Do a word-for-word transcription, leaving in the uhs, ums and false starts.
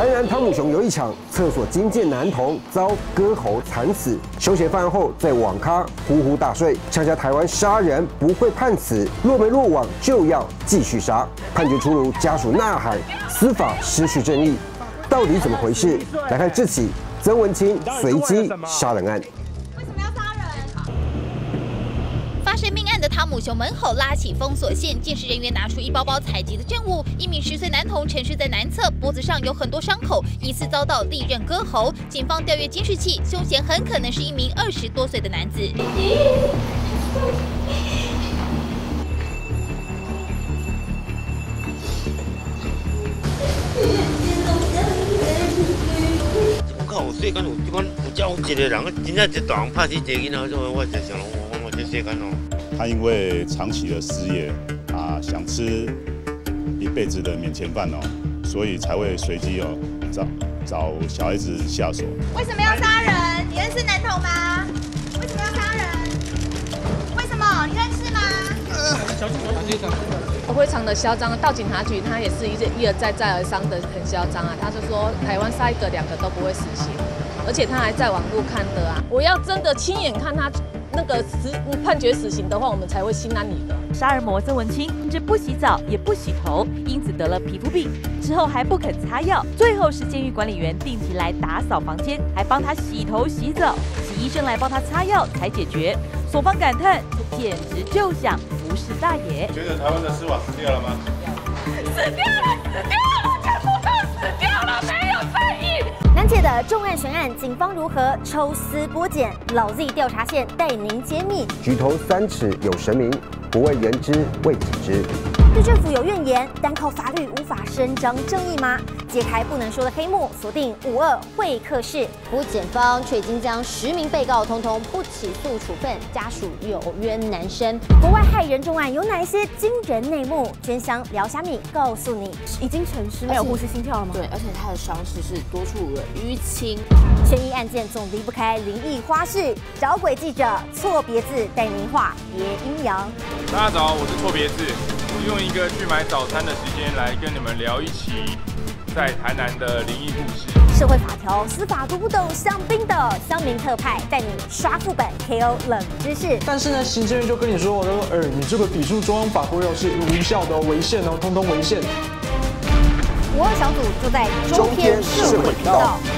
台南汤姆熊有一场厕所惊见男童遭割喉惨死，休闲饭后在网咖呼呼大睡，呛下台湾杀人不会判死，落没落网就要继续杀。判决出炉，家属呐喊，司法失去正义，到底怎么回事？来看这起曾文清随机杀人案。 发生命案的汤姆熊门口拉起封锁线，监视人员拿出一包包采集的证物。一名十岁男童沉睡在南侧，脖子上有很多伤口，疑似遭到利刃割喉。警方调阅监视器，凶嫌很可能是一名二十多岁的男子。 我靠！我细间有即款有这有一个人，真正一大人拍死一个囡仔，种我就想讲，我我这细间哦。 他因为长期的失业啊，想吃一辈子的免钱饭哦，所以才会随机哦找找小孩子下手。 为什么要杀人？你认识男童吗？为什么要杀人？为什么？你认识吗？ 小警察局长， 非常的嚣张。到警察局，他也是一一而再再而三的很嚣张啊。他就说台湾杀一个两个都不会死刑，而且他还在网路看的啊。我要真的亲眼看他。 那个死判决死刑的话，我们才会心安理得。 杀人魔曾文清甚至不洗澡也不洗头，因此得了皮肤病，之后还不肯擦药，最后是监狱管理员定期来打扫房间，还帮他洗头洗澡，洗医生来帮他擦药才解决。所方感叹，这简直就像服侍大爷。 觉得台湾的司法死掉了吗？ 死掉了，死掉了，全部都死掉了，没有正义。 难解的重案悬案，警方如何抽丝剥茧？老 Z 调查线带您揭秘。 举头三尺有神明，不为人知为己知。 对政府有怨言，单靠法律无法伸张正义吗？揭开不能说的黑幕，锁定五二会客室。不过检方却已经将十名被告通通不起诉处分，家属有冤难伸。国外害人重案有哪一些惊人内幕？真相聊虾米告诉你。 已经沉尸，没有呼吸心跳了吗？对，而且他的伤势是多处的淤青。 悬疑案件总离不开灵异花絮，找鬼记者错别字带您化别阴阳。 大家早，我是错别字。 用一个去买早餐的时间来跟你们聊一起在台南的灵异故事。 社会法条、司法读不懂香槟的乡民特派带你刷副本 K O 冷知识。 但是呢，行政院就跟你说，他说，呃，你这个抵触中央法规哦是无效的哦，违宪哦，通通违宪。 五二小组就在中天社会频道。